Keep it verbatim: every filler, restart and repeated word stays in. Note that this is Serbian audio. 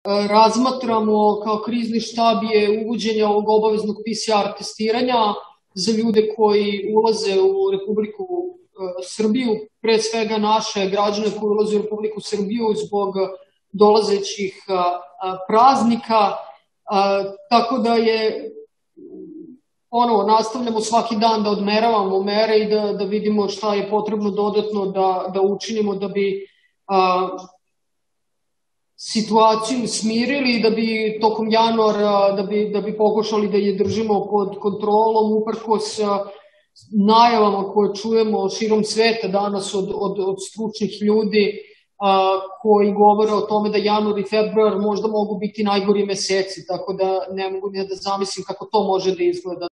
razmatramo kao krizni štab je uvođenje ovog obaveznog P C R testiranja za ljude koji ulaze u Republiku Srbiju, pre svega naše građane koji ulaze u Republiku Srbiju zbog dolazećih praznika, tako da je ono, nastavljamo svaki dan da odmeravamo mere i da, da vidimo šta je potrebno dodatno da, da učinimo da bi a, situaciju smirili i da bi tokom januara da bi, da bi pokušali da je držimo pod kontrolom uprkos najavama koje čujemo širom sveta danas od, od, od stručnih ljudi a, koji govore o tome da januar i februar možda mogu biti najgori meseci, tako da ne mogu ne da zamislim kako to može da izgleda.